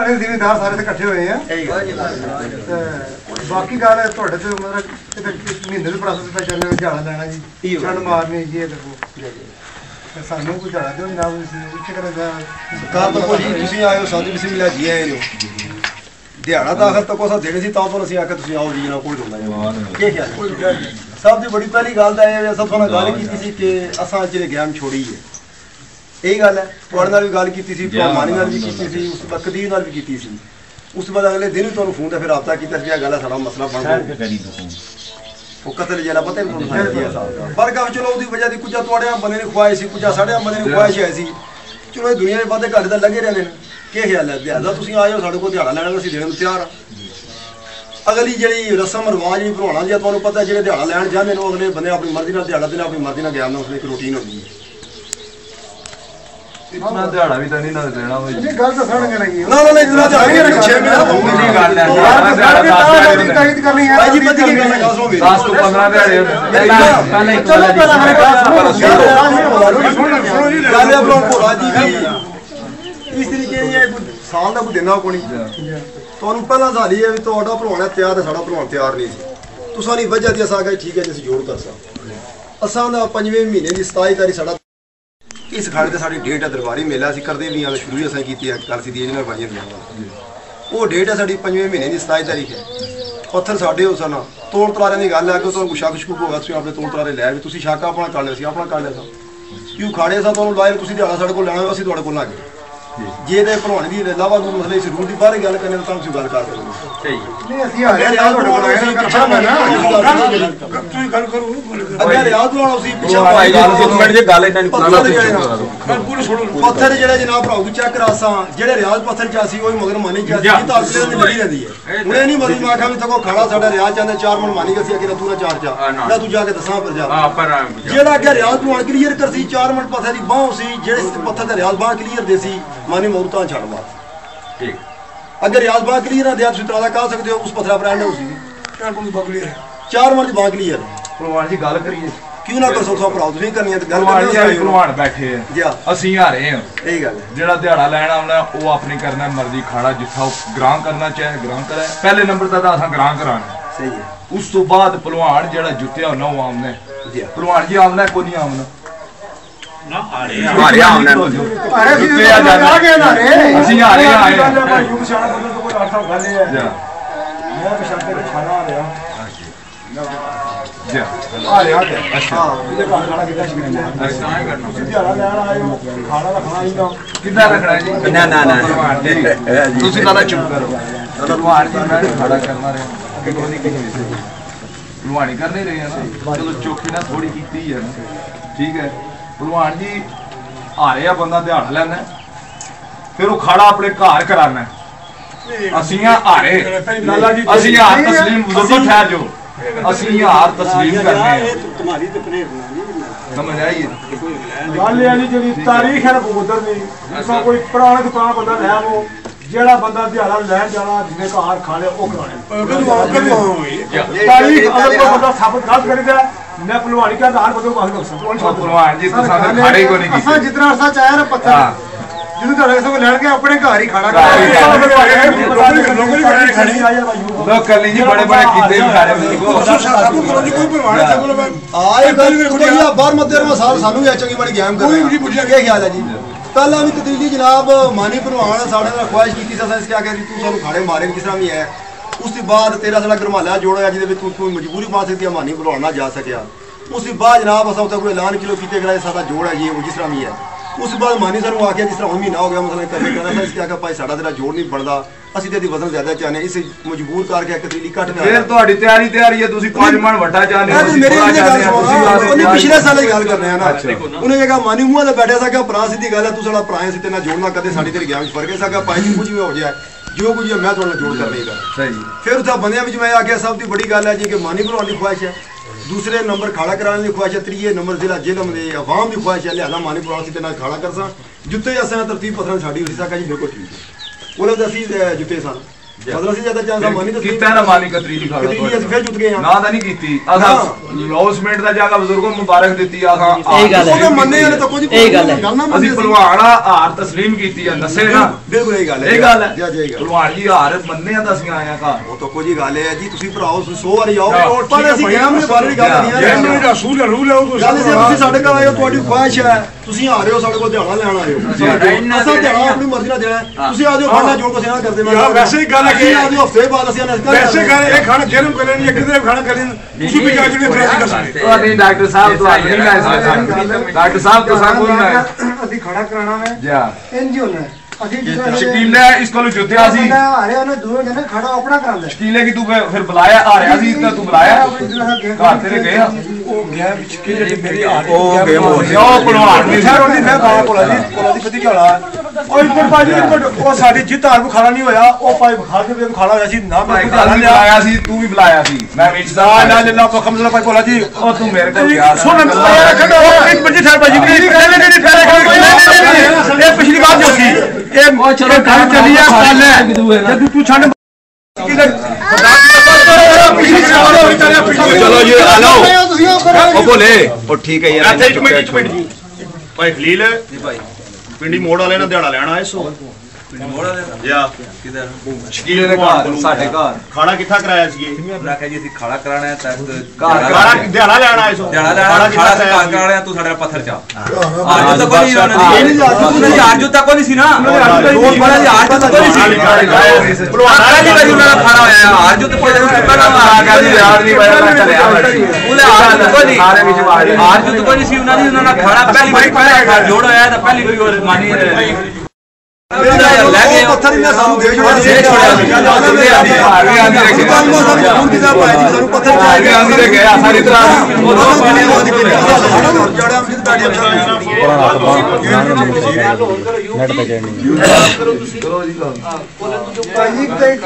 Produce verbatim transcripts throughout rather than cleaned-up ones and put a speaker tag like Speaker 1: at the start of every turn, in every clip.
Speaker 1: सारे जिमीदार सारे इकट्ठे हुए हैं बाकी गल तुहाडे ते मतलब महीने दे प्रोसेस पे चलने झाड़ा लेना जी छड़ मारनी जी देखो सानू कोई झाड़ा दो ना इच्छे करे
Speaker 2: कल तो जी तुसीं आए हो सादी बिस्मिल्लाह जी आए हो दिहाड़ा तो आखिर तक असां देने सी तां तो असीं आके तुसीं आओ जी जनाब कोल होंदा जी की ख्याल सब दी बड़ी पहली गल तां एह असां थोड़ा गल कीती सी कि असां जेह्ड़े गेम छोड़ी है यही गल है तुहाडे नाल भी गल कीती सी मानी नाल भी कीती सी उस बाद कदीर नाल भी कीती सी उस बाद अगले दिन भी तुहानूं फोन ते फिर राबता कीता सी गल है साडा मसला बन गया वो कतल जेला पता नहीं तुहानूं सारा पर गल चलो ओदी वजह दी कुछ तुहाडे बंदे ने ख्वाहिश सी कुछ साडे बंदे ने ख्वाहिश है सी चलो दुनिया दे वादे घाटे तां लगे रहंदे ने की ख्याल है दिहाड़ा तुसीं आए हो साडे कोल दिहाड़ा लैना असीं देने नूं तैयार हां अगली जी रस्म रवाज भी भरवाना जी तुहानूं पता जेह्ड़े दिहाड़ा लैन जांदे ने अगले बंदे अपनी मर्जी नाल दिहाड़ा देना अपनी मर्जी नाल गया ना उसने एक रूटीन होंदी है
Speaker 3: इतना दिहाड़ा भी तो नहीं ना देना भाई
Speaker 1: ये गल तो सुन के नहीं
Speaker 2: ना ना ना इतना दिहाड़ा नहीं छह महीने होंगे नहीं गल है
Speaker 1: तैयारी करनी है
Speaker 2: भाई जी पता की गल है गल सुनो
Speaker 3: दस तो पंद्रह दिहाड़े
Speaker 1: पहले चलो पहले हमारे गल सुनो
Speaker 2: गल है ब्रो राजी भी इस तरीके ये साल ਦਾ ਕੋਈ ਦੇਣਾ ਕੋਈ ਤੁਹਾਨੂੰ ਪਹਿਲਾਂ ਸਾਲੀ ਹੈ ਵੀ ਤੁਹਾਡਾ ਭਰਵਾਉਣਾ ਤਿਆਰ ਤੇ ਸਾਡਾ ਭਰਵਾਉਣ ਤਿਆਰ ਨਹੀਂ ਸੀ ਤੁਸੀਂ ਨਹੀਂ ਵਜ੍ਹਾ ਦੀ ਅਸਾਂ ਕਹੇ ਠੀਕ ਹੈ ਜੀ ਅਸੀਂ ਜੋੜ ਕਰ ਸਾਂ ਅਸਾਂ ਦਾ ਪੰਜਵੇਂ ਮਹੀਨੇ ਦੀ ਸਤਾਈ ਤਾਰੀਖ ਸਾਡਾ ਇਸ ਖਾੜੇ ਤੇ ਸਾਡੀ ਡੇਟ ਹੈ ਦਰਬਾਰੀ ਮੇਲਾ ਅਸੀਂ ਕਰਦੇ ਵੀ ਆ ਸ਼ੁਰੂ ਹੀ ਅਸਾਂ ਕੀਤੀ ਹੈ ਕਰ ਸੀ ਦੀ ਇਹਨਾਂ ਭਾਈਆਂ ਦੀਆਂ ਉਹ ਡੇਟ ਹੈ ਸਾਡੀ ਪੰਜਵੇਂ ਮਹੀਨੇ ਦੀ ਸਤਾਈ ਤਾਰੀਖ ਹੈ ਪੱਥਰ ਸਾਡੇ ਹੋ ਸਨ ਤੋੜ ਤਲਾਰਿਆਂ ਦੀ ਗੱਲ ਹੈ ਕਿ ਤੁਹਾਨੂੰ ਸ਼ੱਕ ਸ਼ੁਕ ਹੋਗਾ ਤੁਸੀਂ ਆਪਣੇ ਤੋੜ ਤਲਾਰੇ ਲੈ ਵੀ ਤੁਸੀਂ ਸ਼ੱਕ ਆਪਣਾ ਕਰ ਲਿਆ ਸੀ ਆਪਣਾ ਕਰ ਲਿਆ ਸਾਂ ਕਿਉਂ ਖਾੜੇ ਸਾਂ ਤੁਹਾਨੂੰ ਲਾਇਰ ਤੁਸੀਂ ਦਿਹਾੜਾ ਸਾਡੇ ਕੋਲ ਲੈਣਾ ਅਸੀਂ ਤੁਹਾਡੇ ਕੋਲ ਆ ਗਏ ਜੇ ਤੇ ਭਰਵਾਉਣ ਦੀ ਲਾਵਾ ਨੂੰ ਮਸਲੇ ਜ਼ਰੂਰ ਦੀ ਬਾਹਰ ਗੱਲ ਕਰਨੇ ਤਾਂ ਤੁਸੀਂ ਗੱਲ ਕਰ ਸਕਦੇ
Speaker 1: ਸਹੀ ਨਹੀਂ ਅਸੀਂ ਆ ਗਏ ਤੁਹਾਡੇ ਕੋਲ ਪਿੱਛਾ ਮੈਂ ਨਾ ਤੁਸੀਂ ਗੱਲ ਕਰੋ
Speaker 2: ਅੱਗੇ ਰਿਆਜ਼ ਲਾਉਣਾ ਸੀ ਪਿੱਛਾ
Speaker 3: ਭਾਈ ਗੱਲ ਇੱਕ ਮਿੰਟ ਜੇ ਗੱਲ ਇਹਨਾਂ ਨੂੰ ਪੁੱਛਣਾ
Speaker 2: ਪੂਰੀ ਸੁਣੋ ਪੱਥਰ ਜਿਹੜੇ ਜਨਾਬ ਭਰਾਓ ਵੀ ਚੈੱਕ ਕਰਾਸਾਂ ਜਿਹੜੇ ਰਿਆਜ਼ ਪੱਥਰ ਚ ਸੀ ਉਹ ਮਗਰ ਮਾਨੀ ਚ ਸੀ ਤਾਂ ਅਗਲੇ ਦੀ ਲੜੀ ਰਹਿੰਦੀ ਹੈ ਹੁਣ ਇਹ ਨਹੀਂ ਮਤਲਬ ਆਖਾਂ ਵੀ ਤੱਕੋ ਖਾੜਾ ਸਾਡਾ ਰਿਆਜ਼ ਚਾਹੁੰਦੇ ਚਾਰ ਮਣ ਮਾਨੀ ਅਸੀਂ ਅੱਗੇ ਤੂੰ ਨਾ ਚਾਰ ਚਾ ਨਾ ਤੂੰ ਜਾ ਕੇ ਦੱਸਾਂ ਪਰ ਜਾ ਜਿਹੜਾ ਅੱਗੇ ਰਿਆਜ਼ ਨੂੰ ਕਲੀਅਰ ਕਰ ਸੀ ਚਾਰ ਮਣ ਪੱਥਰ ਦੀ ਬਾਹ ਸੀ ਜਿਹੜੇ ਪੱਥਰ ਦਾ ਰਿਆਜ਼ ਬਾਹ ਕਲੀਅਰ ਦੇ ਸੀ मानी मौरता छड़ मार ठीक अगर रियाज बाग क्लियर है दिया तुम कह सकते हो उस पत्थर ब्रांड है उसी चार मन क्लियर है चार मन बाग क्लियर
Speaker 3: भलवान जी गल करिए
Speaker 2: क्यों ना कर सो भराओ तुसीं करनी है गल
Speaker 3: भलवान बैठे हैं जी ਅਸੀਂ ਹਾਰੇ ਹਾਂ
Speaker 2: यही गल है
Speaker 3: ਜਿਹੜਾ ਦਿਹਾੜਾ ਲੈਣ ਆਉਣਾ ਉਹ ਆਪਣੀ ਕਰਨਾ ਮਰਜ਼ੀ ਖਾੜਾ ਜਿੱਥਾ ਗ੍ਰਾਂ ਕਰਨਾ ਚਾਹੇ ਗ੍ਰਾਂ ਕਰੇ ਪਹਿਲੇ ਨੰਬਰ ਤਾਂ ਅਸਾਂ ਗ੍ਰਾਂ ਕਰਾਣਾ
Speaker 2: सही है
Speaker 3: ਉਸ ਤੋਂ ਬਾਅਦ ਭਲਵਾਨ ਜਿਹੜਾ ਜੁੱਤਿਆ ਉਹਨਾਂ ਉਹ ਆਉਣਾ
Speaker 2: जी
Speaker 3: ਭਲਵਾਨ ਜੀ ਆਉਣਾ ਕੋਈ ਨਹੀਂ ਆਉਣਾ
Speaker 4: ना हारे
Speaker 3: हारे आउना
Speaker 1: अरे
Speaker 3: जुत्ते आ जाते
Speaker 1: आ गए ना रे
Speaker 3: ਅਸੀਂ ਹਾਰੇ ਆਏ
Speaker 1: युग शाना बदल तो कोई अर्थ गल है
Speaker 3: जा
Speaker 1: मैं पछाते के खाना आ रहा
Speaker 3: जा
Speaker 1: आ रहा है अच्छा ये खाना कितना शिकने
Speaker 3: ऐसा ही करना
Speaker 1: दिहाड़ा लेना आए हो खाना रखना ही ना
Speaker 3: कितना रखना है जी
Speaker 4: ना ना ना
Speaker 3: ਤੁਸੀਂ ਪਹਿਲਾਂ ਚੁੱਪ ਕਰੋ ਭਲਵਾਨ ਜੀ ਮੈਂ ਖੜਾ ਕਰਨਾ ਰਿਹਾ ਅੱਗੇ ਕੋਈ ਨਹੀਂ ਕਹੀ ਭਲਵਾਨੀ ਕਰ ਨਹੀਂ ਰਹੇ ਨਾ ਚਲੋ ਚੌਕੀ ਨਾਲ ਥੋੜੀ ਕੀਤੀ ਹੈ ਨਾ ਠੀਕ ਹੈ ਭਲਵਾਨ ਜੀ ਹਾਰੇ ਆ ਬੰਦਾ ਦਿਹਾੜਾ ਲੈਣਾ ਫਿਰ ਉਹ ਖਾੜਾ ਆਪਣੇ ਘਰ ਕਰਾਣਾ ਅਸੀਂ ਆ ਹਾਰੇ ਅਸੀਂ ਹਾਰ ਤਸਲੀਮ ਬਜ਼ੁਰਗੋ ਠਹਿਰ ਜੋ ਅਸੀਂ ਹਾਰ ਤਸਲੀਮ ਕਰਨੇ ਆ
Speaker 1: तुम्हारी तो प्रेर ना
Speaker 3: समझ आई
Speaker 1: गल है जी जी तारीख है बगोदर नहीं इसमें कोई पुराने तो पुराना बंदा है वो जेड़ा बंदा दिहाड़ा लैन जाना जिसने घर खा लिया वो कराने तारीख अगर कोई बंदा साबित गलत करेगा मैं भलवानी का दान बदल बाहर कर सकता हूं
Speaker 3: भलवान जी तो साथ खड़े को नहीं
Speaker 1: असा जितना अरसा चाहे ना पत्थर जिदू तो सब लड़ के अपने घर ही खड़ा कर
Speaker 3: लोग कर लीजिए बड़े बड़े कीते खड़े
Speaker 2: आए गल कोई बाहर मत देर में साल सानू भी चंगी बड़ी गेम कर रहे हैं क्या ख्याल है जी पहला भी तब्दीली जनाब मानी भरवान साढ़े नाल ख्वाहिश की थी असां क्या कहती तू सानू खाड़े मारे किस तरह भी है उसके बाद तेरा साढ़ा गरमाला जोड़ा जिहदे विच तू कोई मजबूरी पा सकती है मानी भरवान ना जा सकिया उसके बाद जनाब असां उत्थे कोई ऐलान किलो कीते गए साडा जोड़ है ये वो जिस तरह भी है उस बाद मानी सानू आखिया जिस तरह महीना हो गया मतलब करने करना था इसके आगे भाई साडा तेरा जोड़ नहीं बनता ਅਸੀਂ ਤੇ ਦੀ ਵਜ਼ਨ ਜ਼ਿਆਦਾ ਚਾਹਨੇ ਇਸ ਮਜਬੂਰ ਕਰਕੇ ਇੱਕ ਤਰੀਲੀ ਘਟ ਗਿਆ
Speaker 3: ਫਿਰ ਤੁਹਾਡੀ ਤਿਆਰੀ ਤਿਆਰੀ ਹੈ ਤੁਸੀਂ ਪੰਜ ਮਣ ਵੱਟਾ ਚਾਹਨੇ ਹੋ ਤੁਸੀਂ ਥੋੜਾ ਚਾਹਨੇ ਹੋ ਤੁਸੀਂ
Speaker 2: ਉਹਨੇ ਪਿਛਲੇ ਸਾਲ ਦੀ ਗੱਲ ਕਰਨੇ ਆ ਨਾ ਉਹਨੇ ਜਗਾ ਮਾਨੀ ਮੂੰਹਾਂ ਤੇ ਬੈਠਿਆ ਸੀਗਾ ਭਰਾ ਸਿੱਧੀ ਗੱਲ ਹੈ ਤੂੰ ਸਾਡਾ ਭਰਾ ਸੀ ਤੇ ਨਾ ਜੋੜਨਾ ਕਦੇ ਸਾਡੀ ਤੇਰੀ ਗਿਆ ਵਿੱਚ ਫਰਕ ਹੈ ਸੀਗਾ ਭਾਈ ਜੀ ਕੁਝ ਵੀ ਹੋ ਜਾਏ ਜੋ ਕੁਝ ਮੈਂ ਤੁਹਾਡੇ ਨਾਲ ਜੋੜ ਕਰ ਲੇਗਾ
Speaker 3: ਸਹੀ
Speaker 2: ਫਿਰ ਉਹਦਾ ਬੰਦਿਆਂ ਵਿੱਚ ਮੈਂ ਆਖਿਆ ਸਭ ਦੀ ਬੜੀ ਗੱਲ ਹੈ ਜੀ ਕਿ ਮਾਨੀ ਭਲਵਾਨ ਦੀ ਖੁਆਇਸ਼ ਹੈ दूसरे नंबर खाड़ा कराने की ख्वाहिश है त्रीए नंबर जिला जेलम दे अवाम की ख्वाहिश है लिहाजा मानी भलवान सी ते खाड़ा कर सा जुत्ते असें तरतीब पत्थर साड़ी होसी सा जी बिल्कुल ठीक है बोले असी जुत्ते सन ਮਤਲਬ ਅਸੀਂ ਜਿਆਦਾ ਚਾਂਸ ਮਾਨੀ ਤਾਂ
Speaker 3: ਕੀਤਾ ਨਾ ਮਾਨੀ ਕਤਰੀ ਦੀ ਖਾਣਾ
Speaker 2: ਕਤਰੀ ਅਸੀਂ ਫਿਰ ਜੁੱਤ ਗਏ ਹਾਂ
Speaker 3: ਨਾ ਤਾਂ ਨਹੀਂ ਕੀਤੀ ਆਸਾਂ ਲੌਸਮੈਂਟ ਦਾ ਜਾਗਾ ਬਜ਼ੁਰਗੋਂ ਮੁਬਾਰਕ ਦਿੱਤੀ ਆਸਾਂ
Speaker 5: ਇਹ ਗੱਲ ਹੈ
Speaker 2: ਮੰਨੇ ਵਾਲੇ ਤਾਂ ਕੁਝ
Speaker 5: ਇਹ ਗੱਲ ਹੈ
Speaker 3: ਅਸੀਂ ਭਲਵਾਨਾ ਹਾਰ ਤਸਲੀਮ ਕੀਤੀ ਆ ਦੱਸੇ ਨਾ
Speaker 2: ਬਿਲਕੁਲ ਇਹ ਗੱਲ ਹੈ
Speaker 3: ਇਹ ਗੱਲ ਹੈ
Speaker 2: ਜੀ ਜੀ
Speaker 3: ਭਲਵਾਨ ਜੀ ਹਾਰ ਮੰਨੇ ਆ ਤਾਂ ਅਸੀਂ ਆਏ ਆ ਘਰ
Speaker 2: ਉਹ ਤਾਂ ਕੋਈ ਗੱਲ ਹੈ ਜੀ ਤੁਸੀਂ ਭਰਾਓ ਸੌ ਵਾਰੀ ਆਓ ਪਰ ਅਸੀਂ ਗੇਮ ਦੇ ਬਾਰੇ ਗੱਲ ਨਹੀਂ ਹੈ
Speaker 6: ਇਹ ਮੇਰਾ ਰਸੂਲ ਰੂਲ ਹੈ ਉਹ
Speaker 2: ਗੱਲ ਜੇ ਤੁਸੀਂ ਸਾਡੇ ਕੋਲ ਆਏ ਹੋ ਤੁਹਾਡੀ ਖੁਆਇਸ਼ ਹੈ ਤੁਸੀਂ ਆ ਰਹੇ ਹੋ ਸਾਡੇ ਕੋਲ ਦਿਹਾੜਾ ਲੈਣ ਆਏ ਹੋ ਅਸਾਂ ਦਿਹਾੜਾ ਆਪਣੀ ਮਰਜ਼ੀ ਨਾਲ ਦੇਣਾ ਤੁਸੀਂ ਆ ਜਾਓ ਖਾਣਾ ਜੋ ਕੁਛ ਨਾ ਕਰਦੇ ਮੈਂ
Speaker 6: ਯਾਰ ਵੈਸੇ ਹੀ ਗੱਲ ਹੈ ਕਿ
Speaker 2: ਆ ਜਾਓ ਹਫਤੇ ਬਾਅਦ ਅਸੀਂ ਅਨਸਕਾ
Speaker 6: ਵੈਸੇ ਗੱਲ ਇਹ ਖਾਣਾ ਜਨਮ ਕਰ ਲੈਣੀ ਕਿਤੇ ਖਾਣਾ ਕਰ ਲੈਣ ਤੁਸੀਂ ਵੀ ਜਾ ਜਿਹੜੇ ਫਰਜ਼ ਕਰ ਸਕਦੇ
Speaker 3: ਤੁਹਾਡੇ ਡਾਕਟਰ ਸਾਹਿਬ ਤੁਹਾਨੂੰ ਨਹੀਂ ਲੈ ਸਕਦੇ ਡਾਕਟਰ ਸਾਹਿਬ ਤੋਂ ਸਾਨੂੰ ਕੋਈ ਨਾ
Speaker 1: ਅਸੀਂ ਖੜਾ ਕਰਾਣਾ ਹੈ
Speaker 3: ਜਾ
Speaker 1: ਇੰਜ ਹੋਣਾ ਹੈ ਅਸੀਂ
Speaker 3: ਸ਼ਕੀਲੇ ਇਸ ਕੋਲ ਜੁੱਤਿਆ ਸੀ
Speaker 1: ਆ ਰਿਹਾ ਉਹਨੇ ਦੂਰੋਂ ਜਨੇ ਖੜਾ ਆਪਣਾ ਕਰਾਂਦਾ
Speaker 3: ਸ਼ਕੀਲੇ ਕੀ ਤੂੰ ਫਿਰ ਬੁਲਾਇਆ ਆ ਰਿਹਾ ਸੀ ਤਾਂ ਤੂੰ ਬੁਲਾਇਆ ਘਰ ਤੇਰੇ ਗਏ ਆ
Speaker 6: ਉਹ ਗਿਆ ਵਿੱਚ ਕਿ ਜਿਹੜੀ ਮੇਰੀ ਆ
Speaker 3: ਉਹ ਗੇਮ ਹੋ ਗਿਆ ਉਹ ਭਲਵਾਨ ਨਹੀਂ
Speaker 2: ਮਿੱਠਾ ਰੋਟੀ ਮੈਂ ਖਾਣਾ ਕੋਲਾ ਜੀ ਕੋਲਾ ਦੀ ਪਤੀ ਝਾਲਾ ਉਹ ਇੱਧਰ ਭਾਜੀ ਇੱਧਰ ਉਹ ਸਾਡੀ ਜਿੱਤ ਹਾਰ ਨੂੰ ਖਾਣਾ ਨਹੀਂ ਹੋਇਆ ਉਹ ਭਾਈ ਖਾ ਕੇ ਵੀ ਖਾਣਾ ਹੋਇਆ ਸੀ ਨਾ ਮੈਂ
Speaker 3: ਭਾਈ ਕਾਲ ਬੁਲਾਇਆ ਸੀ ਤੂੰ ਵੀ ਬੁਲਾਇਆ ਸੀ ਮੈਂ ਵਿੱਚ
Speaker 2: ਨਾ ਨਾ ਨਾ ਆਪਾਂ ਖਮਜ਼ਲਾ ਭਾਈ ਕੋਲਾ ਜੀ
Speaker 3: ਉਹ ਤੂੰ ਮੇਰੇ ਕੋਲ ਗਿਆ
Speaker 2: ਸੁਣ ਮੈਂ ਖੜਾ ਇੱਕ ਮਿੰਟ ਠਹਿਰ ਭਾਜੀ ਨਹੀਂ ਨਹੀਂ ਨਹੀਂ ਠਹਿਰ ਇਹ ਪਿਛਲੀ ਗੱਲ ਜੋ ਸੀ ਇਹ
Speaker 5: ਉਹ ਚਲੋ
Speaker 2: ਗੱਲ ਚੱਲੀ ਆ ਕੱਲ ਹੈ ਜਦ ਤੂੰ ਛੱਡ
Speaker 3: ਚਲੋ ਜੀ ਆ ਲਓ ਉਹ ਬੋਲੇ ਉਹ ਠੀਕ ਹੈ ਯਾਰ
Speaker 4: ਇੱਕ ਮਿੰਟ ਇੱਕ ਮਿੰਟ ਜੀ ਭਾਈ ਖਲੀਲ ਜੀ ਭਾਈ ਪਿੰਡੀ ਮੋੜ ਵਾਲੇ ਨਾਲ ਦਿਹਾੜਾ ਲੈਣਾ ਆਏ ਸੋ ਪਿੰਡੀ ਮੋੜ ਵਾਲੇ ਨਾਲ ਜਾ ਕਿਧਰ
Speaker 3: ਸ਼ਕੀਲੇ ਦੇ ਘਰ ਸਾਡੇ ਘਰ
Speaker 4: ਖਾਣਾ ਕਿੱਥਾ ਕਰਾਇਆ ਸੀ ਇਹ
Speaker 7: ਮੈਂ ਆਖਿਆ ਜੀ ਅਸੀਂ ਖਾਣਾ ਕਰਾਣਾ ਹੈ ਤਾਂ
Speaker 3: ਘਰ
Speaker 4: ਖਾਣਾ ਦਿਹਾੜਾ ਲੈਣਾ ਆਏ ਸੋ
Speaker 7: ਜਾਣਾ ਲੈਣਾ ਖਾਣਾ ਤੇ ਕਾਰ ਕਰਾਣਾ ਤੂੰ ਸਾਡੇ ਪੱਥਰ ਚਾ ਆਰਜੂ ਤੱਕ ਨਹੀਂ ਉਹਨਾਂ ਦੀ ਆਰਜੂ ਤੱਕ ਨਹੀਂ ਸੀ ਨਾ ਦੋ ਬੜਾ ਦੀ ਆਰਜੂ ਤੱਕ ਨਹੀਂ ਸੀ ਭਲਵਾਨ ਜੀ ਦਾ ਉਹਨਾਂ ਦਾ ਖਾਣਾ ਹੋਇਆ ਆਰਜੂ ਤੇ ਪਹਿਲਾਂ ਆ ਗਿਆ ਜੀ ਯਾਦ ਨਹੀਂ ਪਾਇਆ ਮੈਂ ਚਲਿਆ ਉਹਨੇ ਆਰਜੂ ਤੱਕ ਨਹੀਂ
Speaker 3: ਸਾਰੇ ਵਿੱਚ ਵਾੜੀ
Speaker 7: ਆਰਜੂ ਤੱਕ ਨਹੀਂ ਸੀ ਉਹਨਾਂ ਦੀ ਉਹਨਾਂ ਦਾ ਖਾਣਾ ਪਹਿਲੀ ਵਾਰੀ ਪਹਿਲਾਂ ਜੋੜ ਹੋਇਆ ਤਾਂ ਪਹਿਲੀ ਵਾਰੀ ਉਹ ਮਾਨੀ ਲੈ ਗਏ
Speaker 2: ਪੱਥਰ ਹੀ ਨਾ ਸਾਨੂੰ ਦੇ ਛੋੜਿਆ
Speaker 7: ਦੇ ਛੋੜਿਆ
Speaker 3: ਆਗੇ ਆਂਦੀ ਰੱਖੀ
Speaker 2: ਸਾਨੂੰ ਦੀ ਦਾ ਭਾਈ ਜੀ ਸਾਨੂੰ ਪੱਥਰ
Speaker 3: ਆਗੇ ਆਂਦੀ ਦੇ ਗਿਆ ਸਾਰੀ ਤਰ੍ਹਾਂ
Speaker 2: ਉਹ ਦੋ ਪਾਣੀ ਉਹ ਦੀ ਜੜਿਆ ਵਿੱਚ ਤੁਹਾਡੀ
Speaker 1: ਭਾਈ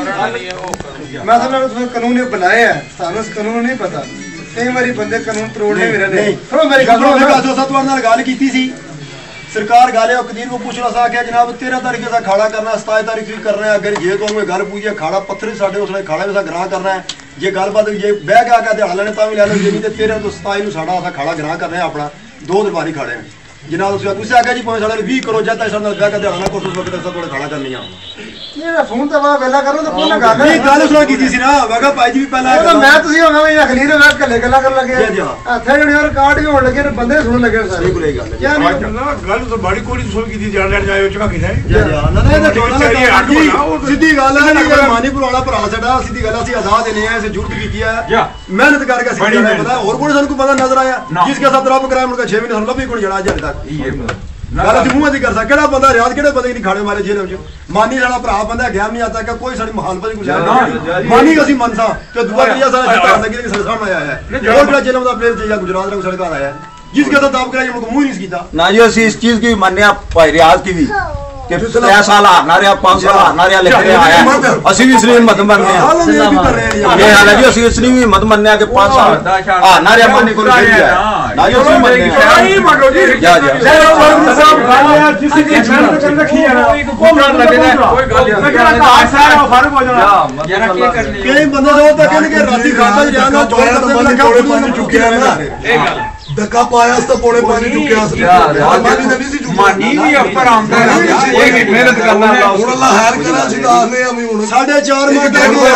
Speaker 1: ਮੈਂ ਤੁਹਾਨੂੰ ਤੁਸੀਂ ਕਾਨੂੰਨ ਬਣਾਏ ਆ ਸਾਨੂੰ ਕਾਨੂੰਨ ਨਹੀਂ ਪਤਾ ਕਈ ਵਾਰੀ ਬੰਦੇ ਕਾਨੂੰਨ ਤੋੜਨੇ ਮੇਰੇ ਨੇ
Speaker 2: ਸੁਣੋ ਮੇਰੀ ਗੱਲ ਸੁਣੋ ਮੈਂ ਤੁਹਾਡੇ ਨਾਲ ਗੱਲ ਕੀਤੀ ਸੀ सरकार गाले और कदीर को पूछना सा क्या जनाब तेरह तारीख से खाड़ा करना सताई तारीख भी कर रहे हैं अगर ये तो हमें घर पूछिए खाड़ा पत्थर साढ़े उसने खाड़ा में ग्राह करना है ये गलबात ये बह के आके दिहाड़ा लेने भी ले लो ये नहीं तेरह तो सताई में साढ़ा असा खाड़ा ग्राह कर रहे हैं अपना दो दरबारी खाड़े में जनाब उसके उससे आगे जी पाँच साढ़े भी करो जाता है बह के दिहाड़ा ना करो उस वक्त थोड़ा खाड़ा करनी है
Speaker 1: ਇਹ ਫੋਨ ਤਾਂ ਵਾ ਵੇਲਾ ਕਰੋ ਤਾਂ ਕੋਨਾ ਗੱਲ
Speaker 2: नहीं गल सुना की थी ना मैं कहा भाई जी भी पहले
Speaker 1: ਉਹ ਤਾਂ ਮੈਂ ਤੁਸੀਂ ਹੋਣਾ ਵੀ ਅਖਲੀਰ ਮੈਂ ਕੱਲੇ ਗੱਲਾਂ ਕਰਨ ਲੱਗੇ
Speaker 2: ਜੀ, ਜੀ।
Speaker 1: ਇੱਥੇ ਜਿਹੜੇ ਰਿਕਾਰਡ ਹੀ ਹੋਣ ਲੱਗੇ ਨੇ ਬੰਦੇ ਸੁਣਨ ਲੱਗੇ ਸਾਰੇ
Speaker 2: बिल्कुल यही गल है
Speaker 1: ਕਿਆ ਨਹੀਂ
Speaker 6: ਨਾ ਗੱਲ ਤਾਂ ਬੜੀ ਕੋਲੀ ਸੁਣ ਕੀਤੀ ਜਾਣ ਲੈਣ ਜਾਇਓ ਚੁਕਾ ਕੇ ਜਾਏ
Speaker 2: ਜੀ ਜੀ ਨਾ ਨਾ ਇਹ ਤਾਂ ਸਿੱਧੀ ਗੱਲ ਹੈ ਨਾ ਮਾਨੀ ਪੁਰਾਣਾ ਭਰਾ ਸਾਡਾ ਸਿੱਧੀ ਗੱਲ ਅਸੀਂ ਆਜ਼ਾਦ ਨੇ ਐਸੇ ਜੁਰਤ ਕੀਤੀ ਹੈ ਮਿਹਨਤ ਕਰਕੇ ਅਸੀਂ ਜਾਣਾ ਪਤਾ ਹੋਰ ਕੋਈ ਸਾਨੂੰ ਕੋਈ ਪਤਾ ਨਜ਼ਰ ਆਇਆ ਜਿਸ ਕੇ ਸਾਥ ਰੱਬ ਕਰਾਇਆ ਮੁਰਗਾ ਛੇ ਮਹੀਨੇ ਸਾਨੂੰ ਲੱਭੀ ਕੋਈ ਜੜਾ ਅੱਜ ਤੱਕ ਗੱਲ ਅਸੀਂ ਮੂੰਹ ਦੀ ਕਰ ਸਕ ਕਿਹੜਾ ਬੰਦਾ ਰਿਆਜ਼ ਕਿਹੜੇ ਬੰਦੇ ਨਹੀਂ ਖਾਣੇ ਮਾਰੇ ਜੇਲ੍ਹ ਵਿੱਚ ਮਾਨੀ ਸਾਡਾ ਭਰਾ ਬੰਦਾ ਗਿਆ ਨਹੀਂ आता ਕਿ ਕੋਈ ਸਾਡੀ ਮੁਖਾਲਫਤ ਗੁਜ਼ਾਰ ਮਾਨੀ ਅਸੀਂ ਮੰਨਸਾ ਕਿ ਦੁਆ ਕਿਆ ਸਾਰਾ ਜਿੱਤਾ ਲੱਗੀ ਕਿ ਸਾਡੇ ਸਾਹਮਣੇ ਆਇਆ ਹੈ ਹੋਰ ਜਿਹੜਾ ਜੇਲ੍ਹ ਦਾ ਪਲੇਅਰ ਜਿਹੜਾ ਗੁਜਰਾਤ ਦਾ ਸਾਡੇ ਘਰ ਆਇਆ जिसके साथ दाब कराया उनको मुंह नहीं सीखा
Speaker 8: ना जी ਅਸੀਂ ਇਸ ਚੀਜ਼ की ਮੰਨਿਆ ਰਿਆਜ਼ की भी कि छह साल हारना रहा पांच साल हारना रहा लेकर आया ਅਸੀਂ ਵੀ ਇਸ ਲਈ ਹਿੰਮਤ ਮੰਨਦੇ ਹਾਂ ਇਹ ਹਾਲ ਹੈ ਜੀ ਅਸੀਂ ਇਸ ਲਈ ਵੀ ਹਿੰਮਤ ਮੰਨਿਆ ਕਿ पांच साल ਹਾਰਨਾ ਰਿਹਾ ਮੰਨੇ ਕੋਲ ਨਹੀਂ ਹੈ ਨਾ ਜੀ ਅਸੀਂ ਮੰਨਦੇ ਹਾਂ
Speaker 6: ਨਹੀਂ ਮੰਨੋ ਜੀ
Speaker 8: ਜਾ ਜਾ
Speaker 6: ਸਾਹਿਬ ਖਾਲਿਆ ਜਿਸ ਦੀ ਮਿਹਨਤ ਕਰ ਰੱਖੀ ਹੈ ਨਾ ਉਹ ਮੰਨ ਲੱਗਦਾ ਕੋਈ ਗੱਲ ਨਹੀਂ ਕਾਸ਼ ਸਾਰਾ ਫਰਕ ਹੋ ਜਾਣਾ
Speaker 7: ਯਾਰ ਕੀ ਕਰਨੀ
Speaker 2: ਕਈ ਬੰਦੇ ਤਾਂ ਉਹ ਤਾਂ ਕਹਿੰਦੇ ਕਿ ਰਾਤੀ ਖਾਤਾ ਚ ਜਾਣਾ ਜੋੜ ਕਰਦੇ ਲੱਗਾ
Speaker 6: ਪਾਣੀ ਚੁੱਕਿਆ ਨਾ ਇਹ ਗੱਲ
Speaker 2: ਧੱਕਾ ਪਾਇਆ ਤਾਂ ਪੌਣੇ ਪਾਣੀ ਚੁੱਕਿਆ ਸੀ ਮਾਨੀ ਨੇ ਨਹੀਂ ਸੀ ਚੁੱਕਿਆ
Speaker 7: ਮਾਨੀ ਵੀ ਅਫਸਰ ਆਉਂਦਾ
Speaker 3: ਇਹ ਮਿਹਨਤ ਕਰਨਾ
Speaker 2: ਹੁਣ ਅੱਲਾ ਹੈਰ ਕਰਾ ਸੀ ਦਾਸਨੇ ਆ ਵੀ ਹੁਣ ਸਾਢੇ ਚਾਰ ਮਿੰਟ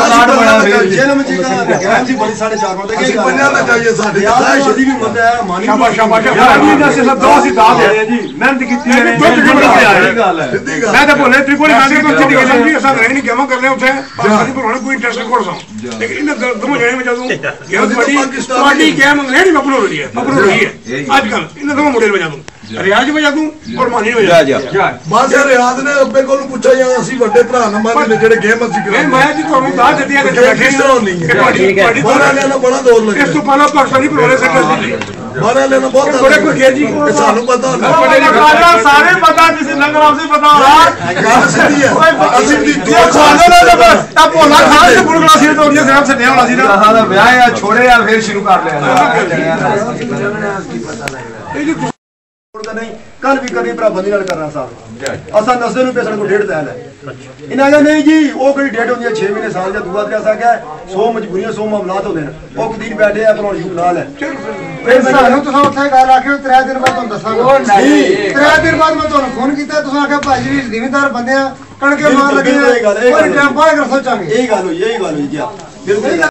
Speaker 2: ਜਨਮ ਜੀ ਦਾ ਗਿਆਨ ਸੀ ਬੜੀ ਸਾਢੇ ਚਾਰ ਮਿੰਟ ਅਸੀਂ ਬੰਨਿਆ ਨਾ ਜਾਈਏ ਸਾਡੇ ਸਾਹ ਸ਼ਦੀ ਵੀ ਬੰਦਾ ਹੈ ਮਾਨੀ
Speaker 6: ਸ਼ਾਬਾਸ਼ ਸ਼ਾਬਾਸ਼ ਮਾਨੀ ਦਾ ਸਿਰ ਦੋ ਸੀ ਦਾਸ ਹੈ ਜੀ ਮਿਹਨਤ ਕੀਤੀ ਹੈ
Speaker 3: ਇਹ ਗੱਲ ਹੈ
Speaker 6: ਮੈਂ ਤਾਂ ਭੋਲੇ ਤ੍ਰਿਕੋਣੀ ਖਾਂਦੇ ਤੋਂ ਚਿੱਟੀ ਗੱਲ ਜੀ ਅਸਾਂ ਰਹਿ ਨਹੀਂ ਕਿਵੇਂ ਕਰ ਲਿਆ ਉੱਥੇ ਪਾਕਿਸਤਾਨੀ ਭਰੋਣੇ ਕੋਈ ਇੰਟਰਸਟ ਕੋਲ ਸਾਂ ਲੇਕਿਨ ਇਹਨਾਂ ਦੋਵੇਂ ਜਣੇ ਵਿੱਚ ਜਦੋਂ ਗੇਮ ਤੁਹਾਡੀ ਤੁਹਾਡੀ ਗੇਮ ਰਹਿਣੀ ਮਕਬੂਲ ਹੋ ਰਹੀ ਹੈ ਮਕਬੂਲ ਹੋ ਰਹੀ ਹੈ ਅੱਜ ਕੱਲ ਇਹਨਾਂ ਦੋਵੇਂ ਮੁੰਡੇ ਵਜਾ ਦੂੰ ਰਿਆਜ਼ ਵਜਾ ਦੂੰ ਔਰ ਮਾਨੀ ਵਜਾ
Speaker 8: ਜਾ ਜਾ
Speaker 2: ਮਾਸੇ ਰਿਆਜ਼ ਨੇ ਅੱਬੇ ਕੋਲ ਪੁੱਛਿਆ ਜਾਂ ਅਸੀਂ ਵੱਡੇ ਭਰਾ ਨੰਬਰ ਨੇ ਜਿਹੜੇ ਗੇਮ ਅਸੀਂ
Speaker 6: ਨਹੀਂ ਮੈਂ ਜੀ ਤੁਹਾਨੂੰ ਦੱਸ ਦਿੱਤੀ ਹੈ ਕਿ ਬੈਠੇ
Speaker 2: ਨਹੀਂ
Speaker 6: ਤੁਹਾਡੀ ਤੁਹਾਡੀ
Speaker 2: ਬਾਹਰ ਲੈਣਾ ਬੜਾ ਦੌਰ ਲੱਗਿਆ
Speaker 6: ਇਸ ਤੋਂ ਪਹਿਲਾਂ ਪਾਕਿਸਤਾਨੀ ਭਰੋਣੇ ਸੈਕਟਰ ਸੀ
Speaker 2: ਬਾਹਰ ਲੈਣਾ ਬਹੁਤ
Speaker 6: ਬੜੇ ਕੋਈ ਖੇਡ ਜੀ
Speaker 2: ਸਾਨੂੰ ਪਤਾ
Speaker 6: ਸਾਰੇ ਪਤਾ ਕਿਸੇ ਲੰਗਰ ਆਪਸੇ ਪਤਾ
Speaker 2: ਗੱਲ ਸਿੱਧੀ ਹੈ ਅਸੀਂ ਦੀ ਦੋ
Speaker 6: ਖਾਣੇ ਨਾ ਬਸ ਤਾਂ ਭੋਲਾ ਖਾਣ ਤੇ ਬੁਰਗਲਾ ਸੀ ਤੋਂ ਉਹਨੇ ਸਿਰਫ ਸੱਡਿਆ ਵਾਲਾ ਸੀ ਨਾ
Speaker 3: ਆਹ ਦਾ ਵਿਆਹ ਆ ਛੋੜੇ ਆ ਫਿਰ ਸ਼ੁਰੂ ਕਰ ਲਿਆ
Speaker 2: ਇਹ ਜੀ कल भी करनी भरा बंदी करना साहब असा नसदे नु पैसा को डेढ़ दैन है इन्हें कहा नहीं जी वो कोई डेढ़ होती है छह महीने साल या दुआ क्या सा सौ मजबूरियां सौ मामलात होते हैं वो कदीर बैठे हैं भरौली यूं नाल है
Speaker 1: फिर सानू तुसा उत्थे गल आखियो त्रै दिन बाद तुहानू दसांगा त्रै दिन बाद मैं तुहानू फोन कीता तुसा आख्या भाई जी जिमीदार बंदे आ कणके मार लगे कोई टाइम बाद कर सोचांगे
Speaker 2: यही गल हुई यही गल हुई क्या बिल्कुल